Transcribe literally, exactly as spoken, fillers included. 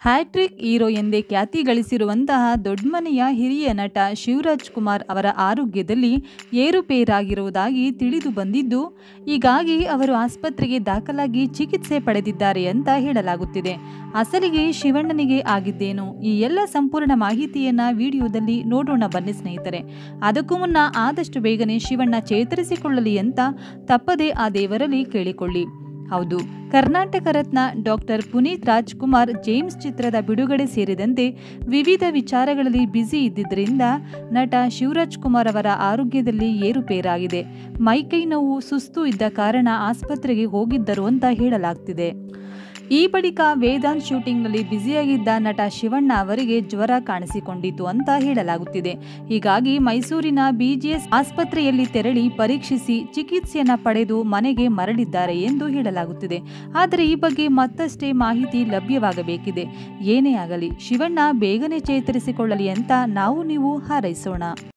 Hat trick hero ಎಂದೇ ಖ್ಯಾತಿ ಗಳಿಸಿರುವಂತಹ ದೊಡ್ಡಮನೆಯ ಹಿರಿಯ ನಟ ಶಿವರಾಜ್ ಕುಮಾರ್ ಅವರ ಆರೋಗ್ಯದಲ್ಲಿ ಏರುಪೇರಾಗಿರುವುದಾಗಿ ತಿಳಿದು ಬಂದಿದ್ದು, ಹೀಗಾಗಿ ಅವರು ಆಸ್ಪತ್ರೆಗೆ ದಾಖಲಾಗಿ ಚಿಕಿತ್ಸೆ ಪಡೆದಿದ್ದಾರೆ ಅಂತ ಹೇಳಲಾಗುತ್ತಿದೆ. ಅಸಲಿಗೆ ಶಿವಣ್ಣನಿಗೆ ಆಗಿದ್ದೇನು? ಈ ಎಲ್ಲ ಸಂಪೂರ್ಣ ಮಾಹಿತಿಯನ್ನ ವಿಡಿಯೋದಲ್ಲಿ ನೋಡೋಣ ಬನ್ನಿ ಸ್ನೇಹಿತರೆ. ಅದಕ್ಕೂ ಮುನ್ನ ಆದಷ್ಟು ಬೇಗನೆ ಶಿವಣ್ಣ ಚೇತರಿಸಿಕೊಳ್ಳಲಿ ಅಂತ ತಪ್ಪದೇ ಆ ದೇವರಲ್ಲಿ ಕೇಳಿಕೊಳ್ಳಿ. ಹೌದು, ಕರ್ನಾಟಕ ರತ್ನ ಡಾಕ್ಟರ್ ಪುನೀತ್ ರಾಜ್ಕುಮಾರ್ ಜೇಮ್ಸ್ ಚಿತ್ರದ ಬಿಡುಗಡೆ ಸೇರಿದಂತೆ ವಿವಿಧ ವಿಚಾರಗಳಲ್ಲಿ ಬ್ಯುಸಿ ಇದ್ದಿದ್ದರಿಂದ ನಟ ಶಿವರಾಜ್ ಕುಮಾರ್ ಅವರ ಆರೋಗ್ಯದಲ್ಲಿ ಏರುಪೇರಾಗಿದೆ. ಮೈಕೈ ನೋವು, ಸುಸ್ತು ಇದ್ದ ಕಾರಣ ಆಸ್ಪತ್ರೆಗೆ ಹೋಗಿದ್ದರು ಅಂತ ಹೇಳಲಾಗ್ತಿದೆ. ಈ ಬಳಿಕ ವೇದಾಂತ್ ಶೂಟಿಂಗ್ನಲ್ಲಿ ಬ್ಯುಸಿಯಾಗಿದ್ದ ನಟ ಶಿವಣ್ಣ ಅವರಿಗೆ ಜ್ವರ ಕಾಣಿಸಿಕೊಂಡಿತು ಅಂತ ಹೇಳಲಾಗುತ್ತಿದೆ. ಹೀಗಾಗಿ ಮೈಸೂರಿನ ಬಿಜಿಎಸ್ ಆಸ್ಪತ್ರೆಯಲ್ಲಿ ತೆರಳಿ ಪರೀಕ್ಷಿಸಿ ಚಿಕಿತ್ಸೆಯನ್ನ ಪಡೆದು ಮನೆಗೆ ಮರಳಿದ್ದಾರೆ ಎಂದು ಹೇಳಲಾಗುತ್ತಿದೆ. ಆದರೆ ಈ ಬಗ್ಗೆ ಮತ್ತಷ್ಟೇ ಮಾಹಿತಿ ಲಭ್ಯವಾಗಬೇಕಿದೆ. ಏನೇ ಆಗಲಿ ಶಿವಣ್ಣ ಬೇಗನೆ ಚೇತರಿಸಿಕೊಳ್ಳಲಿ ಅಂತ ನಾವು ನೀವು ಹಾರೈಸೋಣ.